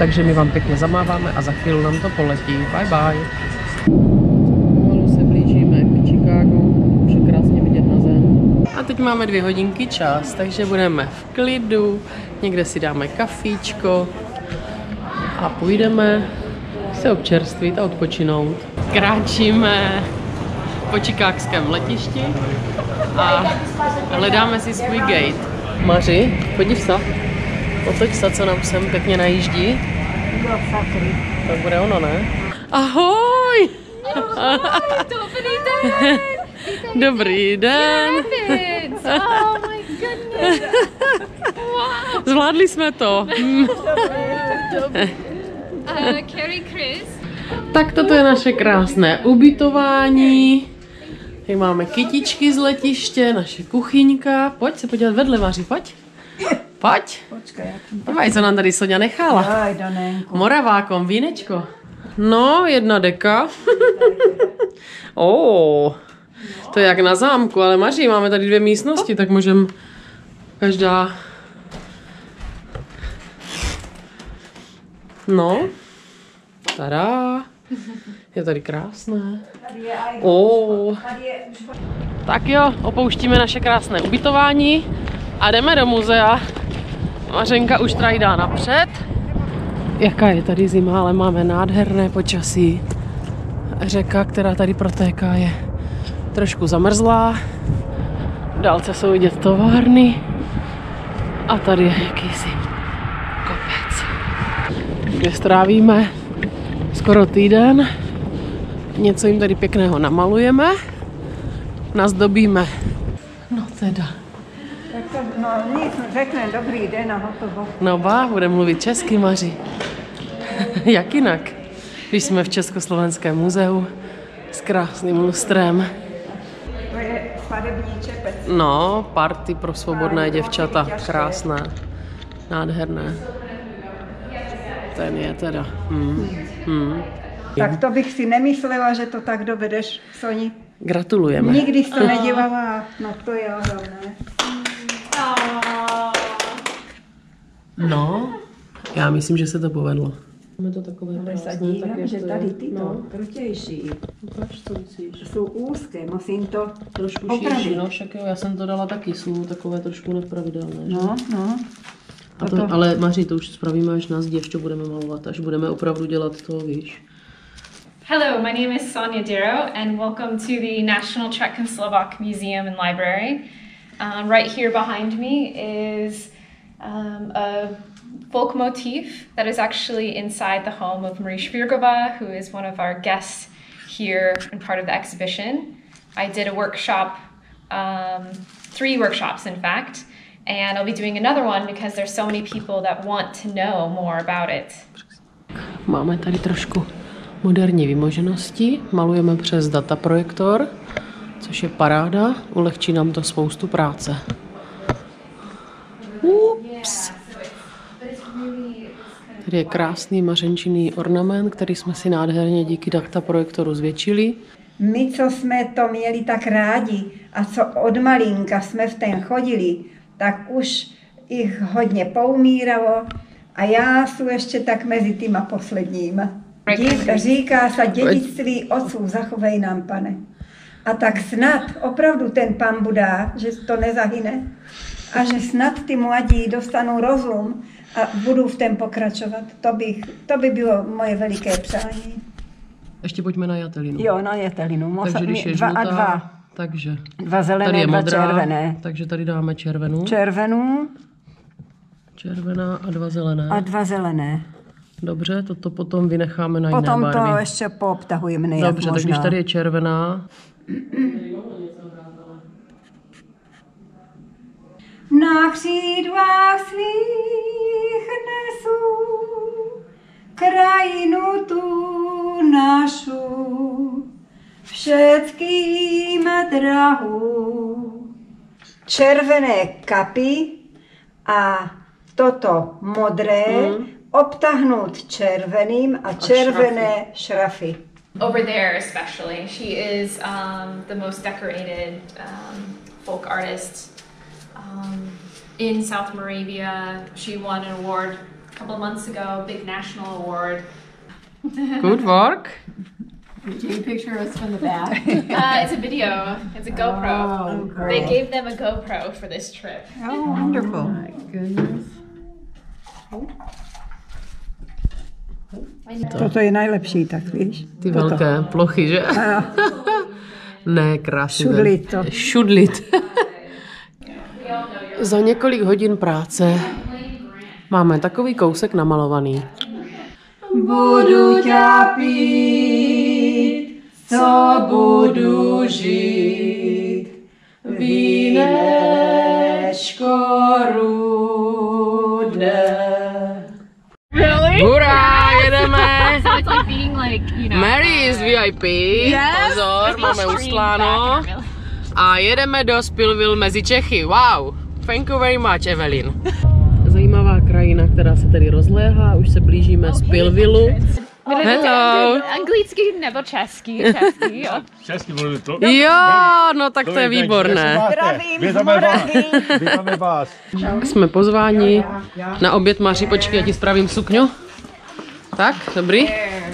takže my vám pěkně zamáváme a za chvíli nám to poletí. Bye bye. Pomalu se blížíme k Chicagu, už je krásně vidět na zem. A teď máme 2 hodinky čas, takže budeme v klidu, někde si dáme kafíčko a půjdeme se občerstvit a odpočinout. Kráčíme po chicagském letišti a hledáme si svůj gate. Maři, podív se. Otoč se, co nám sem pěkně najíždí. To bude ono, ne? Ahoj! Dobrý den! Dobrý den! Oh my goodness! Wow! Zvládli jsme to. Carrie Chris. Tak toto je naše krásné ubytování. Tady máme kytičky z letiště, naše kuchyňka. Pojď se podívat vedle, Maři, pojď. Pojď. Dívaj, co nám tady Soňa nechala. Moravákom, vínečko. No, 1 deka. To je jak na zámku, ale Maří, máme tady 2 místnosti, tak můžeme každá... No. Tada. Je tady krásné. Tak jo, opouštíme naše krásné ubytování a jdeme do muzea. Mařenka už trajdá napřed. Jaká je tady zima, ale máme nádherné počasí. Řeka, která tady protéká, je trošku zamrzlá. V dálce jsou vidět továrny. A tady je jakýsi kopec, kde strávíme skoro týden. Něco jim tady pěkného namalujeme. Nazdobíme. No teda. Tak to, no nic, řekne dobrý den a hotovo. No ba, budeme mluvit česky, Maři. Jak jinak, když jsme v Československém muzeu s krásným lustrem. To je svatební čepec. No, party pro svobodné děvčata. Krásné. Nádherné. Ten je teda. Tak to bych si nemyslela, že to tak dovedeš, Soni. Gratulujeme. Nikdy jsi to nedělala, no to je ohromné. No, já myslím, že se to povedlo. Máme to takové krásné, tak že tady tyto krutější jsou úzké, musím to trošku širší, no však jo, já jsem to dala taky, jsou takové trošku nepravidelné. No. A to, ale Maří, to už spravíme, až nás děvče budeme malovat, až budeme opravdu dělat to, víš. Hello, my name is Sonia Darrow and welcome to the National Czech and Slovak Museum and Library. Right here behind me is a folk motif that is actually inside the home of Marie Švírgová, who is one of our guests here and part of the exhibition. I did a workshop, 3 workshops in fact, and I'll be doing another one because there's so many people that want to know more about it. Máme tady trošku moderní vymoženosti, malujeme přes dataprojektor, což je paráda, ulehčí nám to spoustu práce. Ups. Tady je krásný mařenčinný ornament, který jsme si nádherně díky dataprojektoru zvětšili. My, co jsme to měli tak rádi a co od malinka jsme v ten chodili, tak už jich hodně poumíralo a já jsem ještě tak mezi týma posledníma. Říká se dědictví otců, zachovej nám, Pane. A tak snad opravdu ten Pán Buddha, že to nezahyne a že snad ty mladí dostanou rozum a budou v tom pokračovat. To by bylo moje veliké přání. Ještě pojďme na jatelinu. Jo, na jatelinu. Takže když je 2 žlutá, a 2. takže 2 zelené, tady je 2 modrá, červené. takže tady dáme červenou. Červená a 2 zelené. A 2 zelené. Dobře, toto potom vynecháme na jiné Potom barvy. to ještě poobtahujeme nejak Dobře, možná. tak když tady je červená. Na křídlách svých nesu krajinu tu našu, všetkým drahou. Červené kapy a toto modré obtahnout červeným a červené šrafy. Over there especially, she is the most decorated folk artist in South Moravia. She won an award couple months ago, big national award. Good work. Can you picture us from the back? It's a video. It's a GoPro. Oh, great. They gave them a GoPro for this trip. Oh, wonderful. My goodness. Toto je najlepší, tak víš. Ty velké plochy, že? Ne, krásně. Šudlit to. Šudlit. Za několik hodin práce máme takový kousek namalovaný. Budu tě pít, co budu žít, vínečko rudé. Really? Hurá, jedeme! So it's like being like, you know. Mary is VIP. Pozor, máme ustláno. A jedeme do Spillville mezi Čechy. Wow! Thank you very much, Evelyn. Zajímavá krajina, která se tady rozléhá. Už se blížíme Spillville. Hello! Anglicky nebo český? Český, jo. Česky mluvím to. Jo, no tak to je výborné. Vítáme vás. Jsme pozváni na oběd Maři. Počkej, já ti spravím sukňu. Tak, dobrý?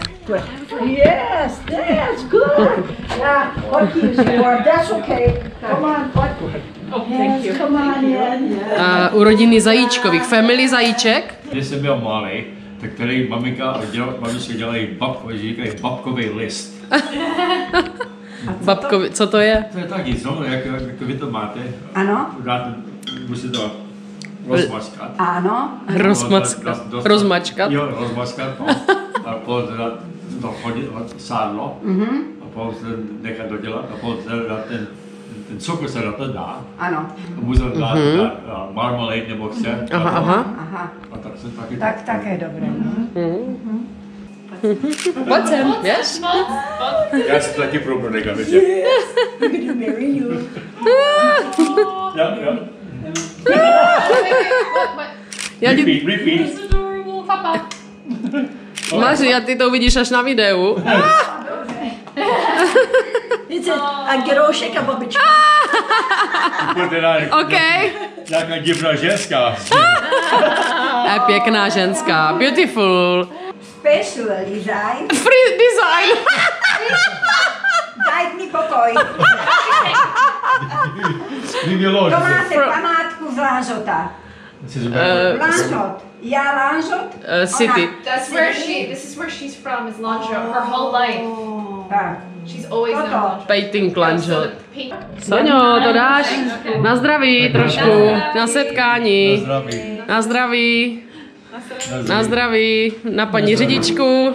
Yes, that's good. Yeah, what keeps you warm? That's okay. Come on, what? Yes, come on in. Urodiny zajíčkových. Family zajíček. Když jsem byl malý, tak tady mamičky dělají říkají babkový list. Babkovi, co to je? To je taky, no, jak vy to máte. Ano. Musíte to rozmačkat. Ano. Rozmačkat. Jo, rozmačkat. A potom to hodit sádlo. A potom se nechat dodělat. A potom ten cukr se na to dá. Ano. A můžeme dát marmalade nebo chce. Aha. A tak se taky. Tak také dobré. What's him? Yes? Já si taky probru nekam, že? Jo. Repeat. Maři, a ty to uvidíš až na videu. A geroušek a babička. OK. Nějaká divná ženská. Je pěkná ženská. Beautiful. Special design. Free design. Daj mi pokoj. To máte památku z Lanžota. Lanžot. Já Lanžot. City. This is where she's from, is Lanžot. Her whole life. Tak. She's always known Lanžot. Painting Lanžot. Soňo, to dáš? Na zdraví trošku. Na setkání. Na zdraví. Na zdraví. Na paní řidičku.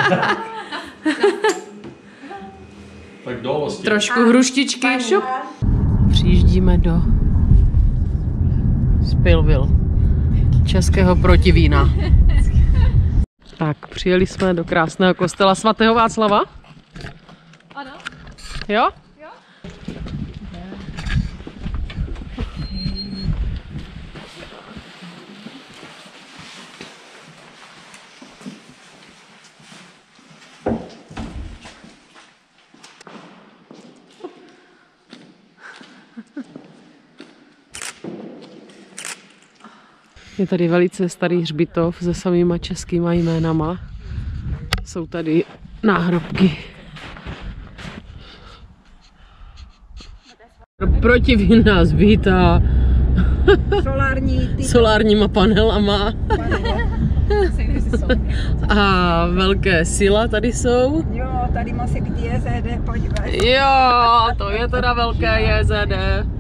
Trošku hruštičky. Šup. Přijíždíme do Spillville. Českého protivína. Tak, přijeli jsme do krásného kostela svatého Václava. Ano. Jo? Jo. Je tady velice starý hřbitov se samýma českýma jménama. Jsou tady náhrobky. Protivín nás vítá solárníma panelama. A velké sila tady jsou. Jo, tady musí k JZD podívat. Jo, to je teda velké JZD.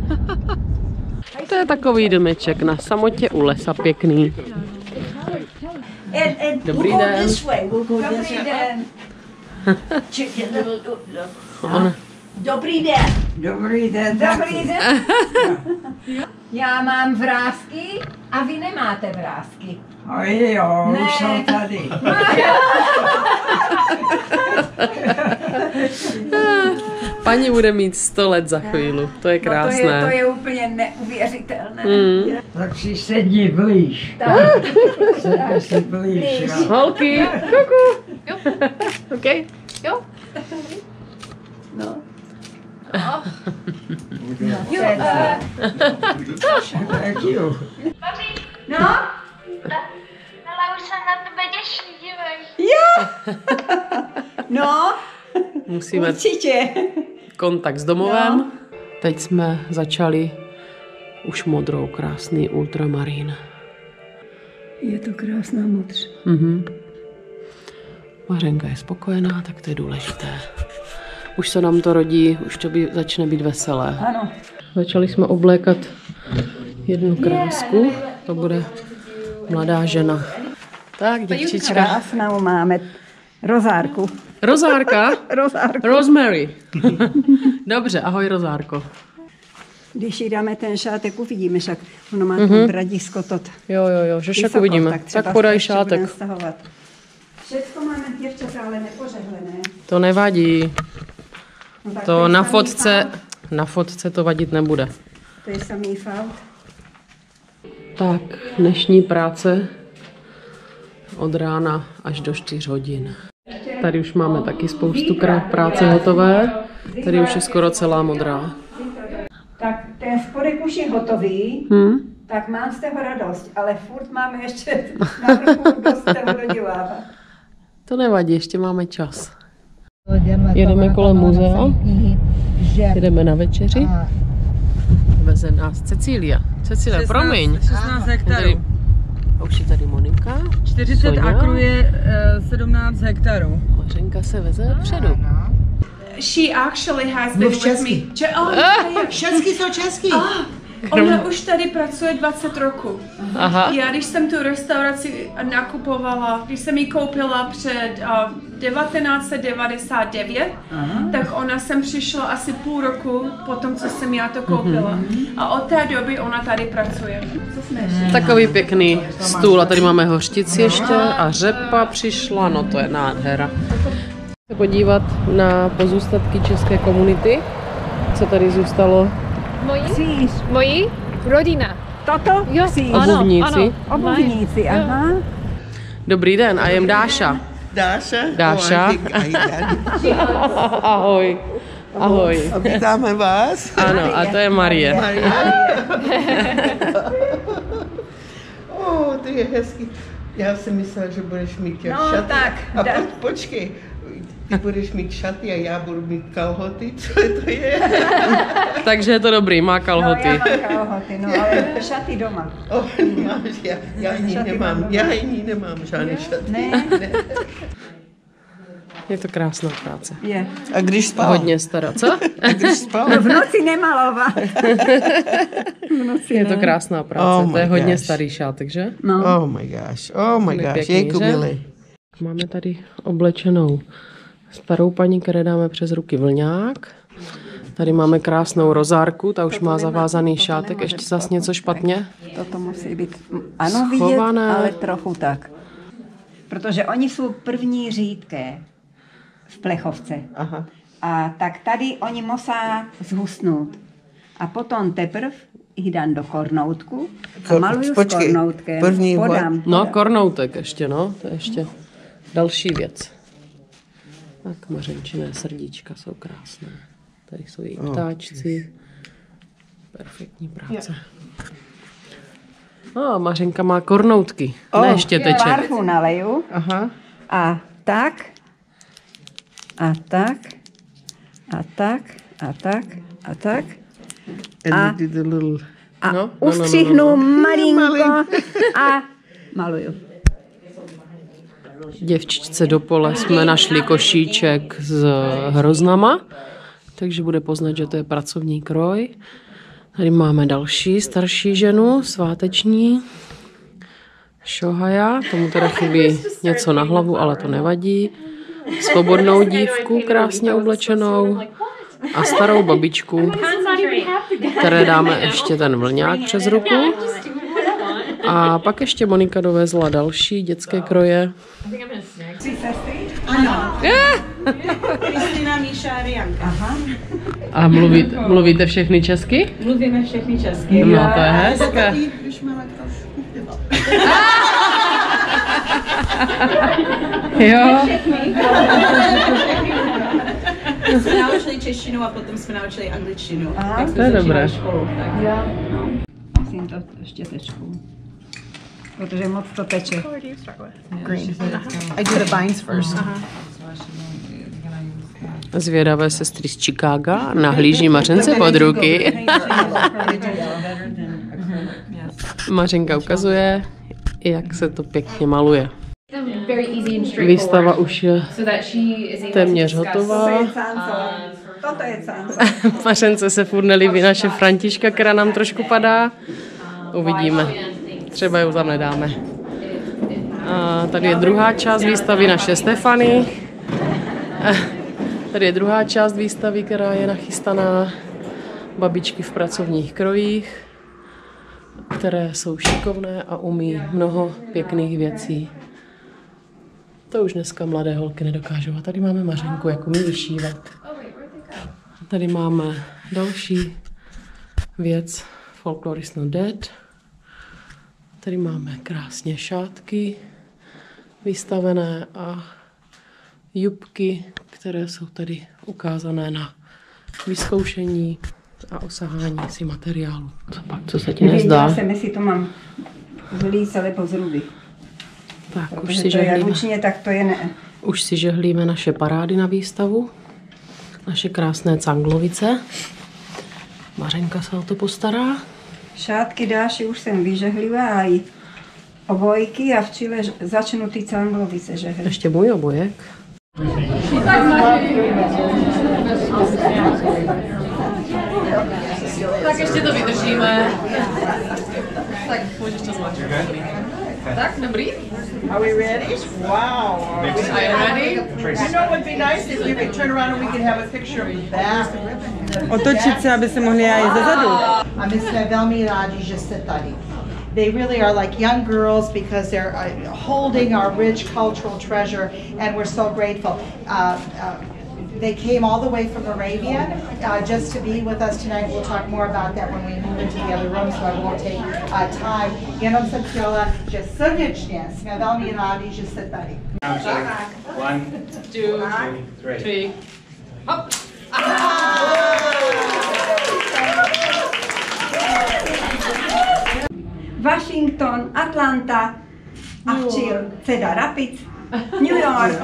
To je takový domeček na samotě u lesa, pěkný. Dobrý den. Dobrý den. Dobrý den. Dobrý den. Dobrý den. Já mám vrásky a vy nemáte vrásky. Jo, Ne. už jsou tady. Paní bude mít 100 let za chvíli, to je krásné. No to je úplně neuvěřitelné. Tak si sedni blíž. Sedni si blíž. jo. Holky, kuku. Jo. OK. Jo. No. Thank you. No? Hello, na tebe těší, dívej. No, Musíme určitě. kontakt s domovem. No. Teď jsme začali už modrou, krásný ultramarín. Je to krásná modř. Mařenka je spokojená, tak to je důležité. Už se nám to rodí, už to začne být veselé. Ano. Začali jsme oblékat jednu krásku, to bude mladá žena. Tak, děvčička. Krásnou máme rozárku. Rozárka? Rozárku. Rosemary. Dobře, ahoj Rozárko. Když jí dáme ten šátek, uvidíme, však ono má to bradisko tot. Jo, že však Vysoko, uvidíme. Tak podaj šátek. Všechno máme, děvčata, ale nepořehlené. To nevadí. No, tak To je na fotce to vadit nebude. To je samý fault. Tak, dnešní práce od rána až do 4 hodin. Tady už máme taky spoustu práce hotové. Tady už je skoro celá modrá. Tak ten spodek už je hotový, tak mám z toho radost, ale furt máme ještě na vrchu dost toho dodělávat. To nevadí, ještě máme čas. Jedeme kolem muzea, jedeme na večeři. Veze nás Cecília. Cecília, promiň. 16 hektarů. A už je tady Monika. 40 Sonia. akrů je 17 hektarů. Mařenka se veze předu. She actually has been with me. Český jsou český. Ona už tady pracuje 20 roku. Aha. Já když jsem tu restauraci nakupovala, když jsem ji koupila před 1999, tak ona sem přišla asi půl roku po tom, co jsem já to koupila. A od té doby ona tady pracuje. Takový pěkný stůl a tady máme hořčici ještě a řepa přišla, no to je nádhera. Se podívat na pozůstatky české komunity, co tady zůstalo. Moji rodina. Toto? Jo, Obuvníci. Obuvníci, aha. Dobrý den, I am Dáša. Dáša. Ahoj. Ahoj. Vítáme vás. Ano, a to je Marie. To je hezký. Já jsem myslela, že budeš mít šaty. Tak, a počkej, ty budeš mít šaty a já budu mít kalhoty. Co to je? Takže je to dobrý, má kalhoty. No, já mám kalhoty, no, ale šaty doma. Já jiný nemám žádný šaty. Ne. Je to krásná práce. Je. A když spal? Hodně stará. Co? A když spal? No, v noci nemalovat. Je to krásná práce. To je hodně gosh. starý šátek, že? No. Oh my gosh, jejku milý. Máme tady oblečenou starou paní, které dáme přes ruky vlňák. Tady máme krásnou rozárku, ta už má zavázaný šátek, ještě zas něco špatně. Toto musí být, ano, vidět, Schované. ale trochu tak. Protože oni jsou první řídké v plechovce. Aha. A tak tady oni musí zhusnout. A potom teprv jich dám do kornoutku a maluju s kornoutkem. první Podám. No, kornoutek ještě, no, to je ještě další věc. Tak mařenčiné srdíčka jsou krásné. Tady jsou její ptáčci. Perfektní práce. No, Mařenka má kornoutky, ne štěteček. Larvu naleju. Aha. A tak. A tak. A tak. A tak. A tak. And you did a little... A No, ustřihnu malinko a maluju. Děvčičce do pole jsme našli košíček s hroznama, takže bude poznat, že to je pracovní kroj. Tady máme další starší ženu, sváteční. Šohaja, tomu teda chybí něco na hlavu, ale to nevadí. Svobodnou dívku, krásně oblečenou. A starou babičku, které dáme ještě ten vlňák přes ruku. A pak ještě Monika dovezla další dětské kroje. Ano. Kristina, Míša a Rianka. Aha. A mluvíte všechny česky? Mluvíme všechny česky. No, to je hezké. Jo. Jsme naučili češtinu a potom jsme naučili angličtinu. To je dobré. Musím to štětečkou. protože moc to teče. Green. I do the vines first. Zvědavé sestry z Chicaga nahlíží Mařence pod ruky. Mařenka ukazuje, jak se to pěkně maluje. Výstava už je téměř hotová. Toto je cánco. Mařence se furt nelíbí naše Františka, která nám trošku padá. Uvidíme. Třeba ji tam nedáme. A tady je druhá část výstavy naše Stefany. Tady je druhá část výstavy, která je nachystaná. Babičky v pracovních krojích, které jsou šikovné a umí mnoho pěkných věcí. To už dneska mladé holky nedokážou. A tady máme Mařenku, jak umí vyšívat. Tady máme další věc. Folklore is not dead. Tady máme krásně šátky vystavené a jupky, které jsou tady ukázané na vyzkoušení a osahání si materiálu. Co se ti nezdá? Já jsem, jestli to mám vylíct, alebo z ruby. Tak, už si žehlíme. Ručně, tak to je ne. Už si žehlíme naše parády na výstavu. Naše krásné canglovice. Mařenka se o to postará. Šátky dáši už jsem vyžehlila a i obojky a v Chile začnu ty canglovice žehlit. Ještě můj obojek. Tak ještě to vydržíme. Tak můžeš to zmáčknout. Tak, dobrý? Are we ready? Wow. Are you ready? You know what would be nice if you could turn around and we could have a picture of that. Otočit se, aby se mohli jít zezadu. A my jsme velmi rádi, že jste tady. They really are like young girls because they're holding our rich cultural treasure, and we're so grateful. They came all the way from Moravian just to be with us tonight. We'll talk more about that when we move into the other room, so I won't take time. Jenom jsem chtěla, že srdečně jsme velmi rádi, že jste tady. 1, 2, 3. Hop! Washington, Atlanta a v Chile Cedar Rapids, New York.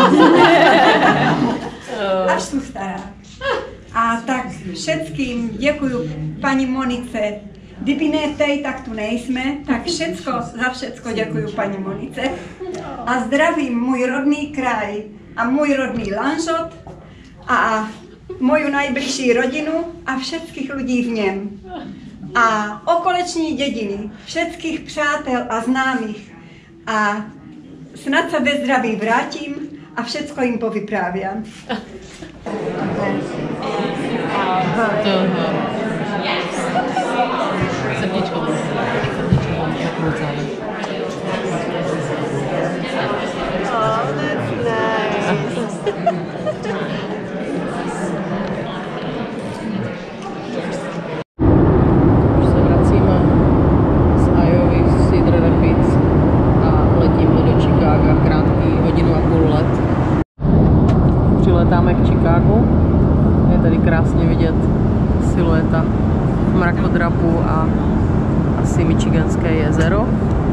Až jsou stará. A tak všetkým děkuju paní Monice. Kdyby ne tej, tak tu nejsme, tak za všecko děkuju paní Monice. A zdravím můj rodný kraj a můj rodný Lanžhot a moju nejbližší rodinu a všetkých lidí v něm. A okoleční dědiny, všetkých přátel a známých. A snad se ve zdraví vrátím a všecko jim povyprávěm. Srdíčko. Přiletáme k Chicagu. Je tady krásně vidět silueta mrakodrapu a asi Michiganské jezero.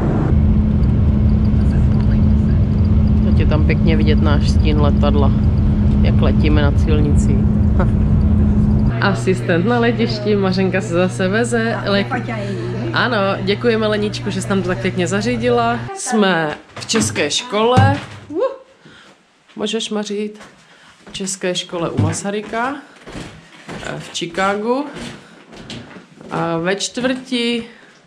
Teď je tam pěkně vidět náš stín letadla, jak letíme nad silnicí. Asistent na letišti, Mařenka se zase veze. Ano, děkujeme Leničku, že jsi tam to tak pěkně zařídila. Jsme v české škole. Můžeš mařit? V české škole u Masaryka v Chicagu. A ve čtvrti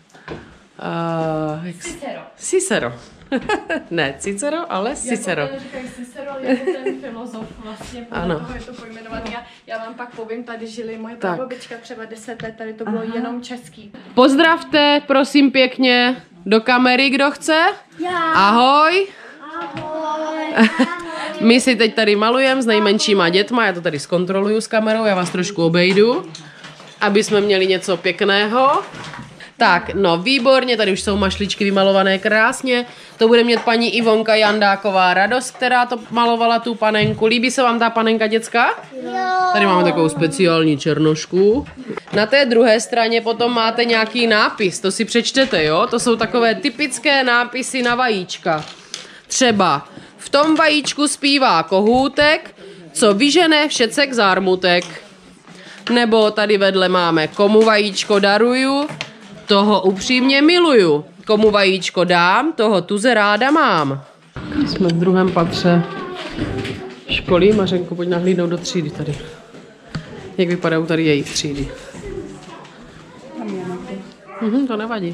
Cicero. Cicero. Ne Cicero, ale Cicero. Jako říkají Cicero, je to ten filozof vlastně, podle toho je to pojmenovaný. Já vám pak povím, tady žili moje prababička třeba 10 let, tady to bylo jenom český. Pozdravte, prosím pěkně, do kamery, kdo chce. Já. Ahoj. Ahoj. My si teď tady malujeme s nejmenšíma dětma, já to tady zkontroluju s kamerou, já vás trošku obejdu, aby jsme měli něco pěkného. Tak, no výborně, tady už jsou mašličky vymalované krásně. To bude mít paní Ivonka Jandáková radost, která to malovala tu panenku. Líbí se vám ta panenka, děcka? Jo. Tady máme takovou speciální černošku. Na té druhé straně potom máte nějaký nápis, to si přečtete, jo? To jsou takové typické nápisy na vajíčka. Třeba v tom vajíčku zpívá kohůtek, co vyžene všecek zármutek. Nebo tady vedle máme komu vajíčko daruju, toho upřímně miluju. Komu vajíčko dám, toho tuze ráda mám. Jsme v druhém patře školy. Mařenko, pojď nahlídnout do třídy tady. Jak vypadají tady jejich třídy. To nevadí.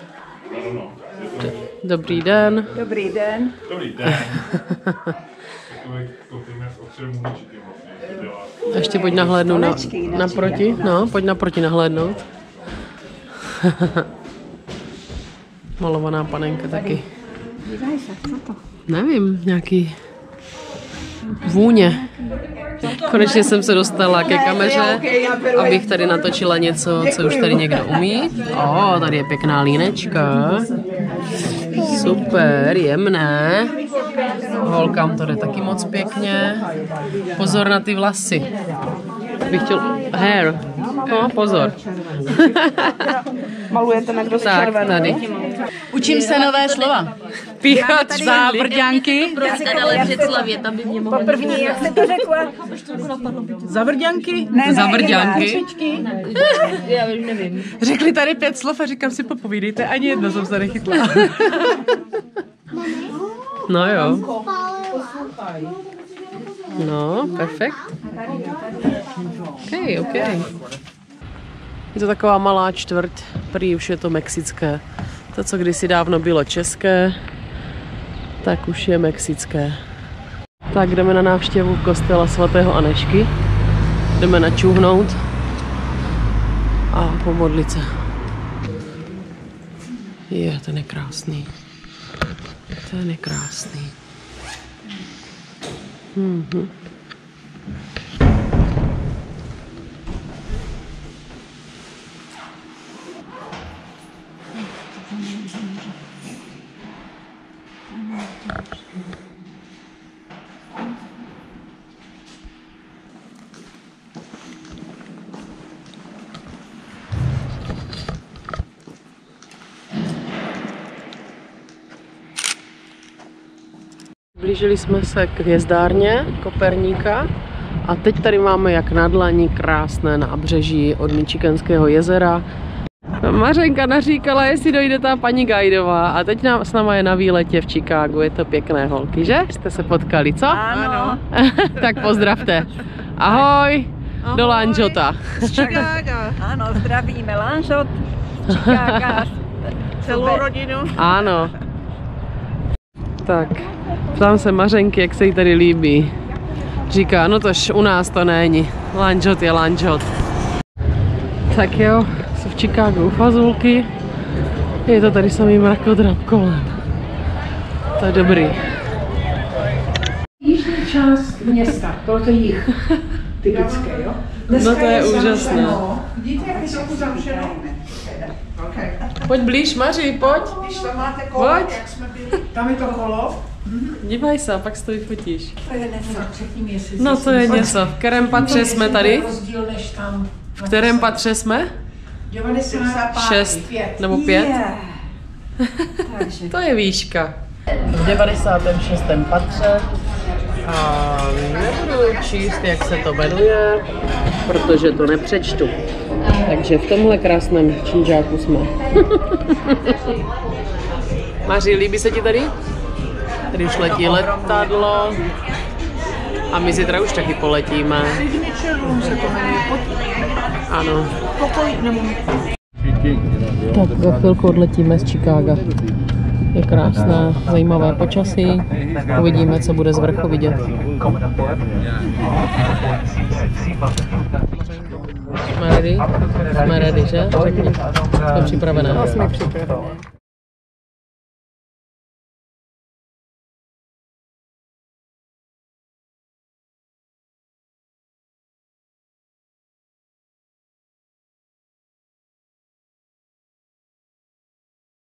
Dobrý den. Dobrý den. Dobrý den. Ještě pojď nahlédnout naproti. No, pojď naproti nahlédnout. Malovaná panenka taky. Dívej se, co to? Nevím, nějaký vůně. Konečně jsem se dostala ke kameře, abych tady natočila něco, co už tady někdo umí. Tady je pěkná línečka. Super, jemné. Holkám to jde taky moc pěkně. Pozor na ty vlasy. Bych chtěl... Hair. No, pozor. Malujete na kdo s červenou. Tady. Učím se nové slova. Píchat Zavrďanky. Ale Břeclavě, tam by mě mohlo... První, jak se to řekla? Zavrďanky? Zavrďanky. Já nevím. Řekli tady 5 slov a říkám si, popovídejte, ani jedno jsem se nechytla. No jo. No, perfekt. OK. Je to taková malá čtvrť, prý už je to mexické. To, co kdysi dávno bylo české, tak už je mexické. Tak jdeme na návštěvu kostela svatého Anešky. Jdeme načuhnout a pomodlit se. Ten je krásný. Ten je krásný. Blížili jsme se k hvězdárně Koperníka a teď tady máme jak na dlani krásné nábřeží od Michiganského jezera. Mařenka naříkala, jestli dojde ta paní Guidová a teď s náma je na výletě v Chicagu. Je to pěkné, holky, že? Jste se potkali, co? Ano. Tak pozdravte. Ahoj. Do Lanžota. Z Chicaga. Ano, zdravíme Lanžot, Chicaga. Celou rodinu. Ano. Tak, ptám se Mařenky, jak se jí tady líbí. Říká, no tož u nás to není. Lanžot je Lanžot. Tak jo, jsou v Chicagu fazulky. Je to tady samý mrakodrap kolem. To je dobrý. Jižní část města, to je jich. Typické, jo? No to je úžasné. Vidíte, jak je trochu zavřeno? Pojď blíž, Maří, pojď. Když tam máte kolo, Pojď. jak jsme byli. Tam je to kolo. Dívej se, pak si to vyfotíš. To je něco. No to je něco. V kterém patře jsme tady? Rozdíl než tam. V kterém patře jsme? 6 nebo 5? To je výška. V 96. patře a nebudu číst, jak se to jmenuje, protože to nepřečtu. Takže v tomhle krásném činžáku jsme. Maří, líbí se ti tady? Tady už letí letadlo a my zítra už taky poletíme. Ano. Tak za chvilku odletíme z Chicaga. Je krásné, zajímavé počasí. Uvidíme, co bude z vrchu vidět. Jsme ready? Jsme ready, že? Jsme připravené. Jsme připravené.